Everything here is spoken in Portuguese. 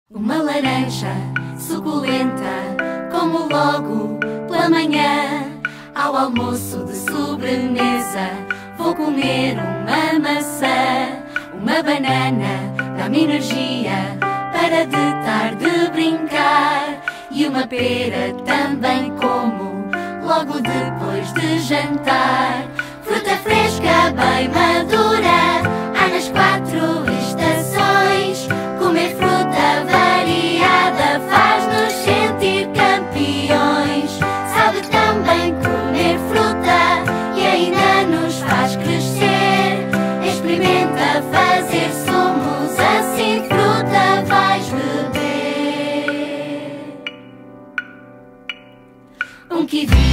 Uma laranja suculenta, como logo pela manhã. Ao almoço de sobremesa vou comer uma maçã. Uma banana dá-me energia para de tarde brincar. E uma pera também como logo depois de jantar. Fruta fresca bem madura há nas 4 estações. Comer fruta variada faz-nos sentir campeões. Sabe também comer fruta e ainda nos faz crescer. Experimenta fazer sumos, assim fruta vais beber. Um kiwi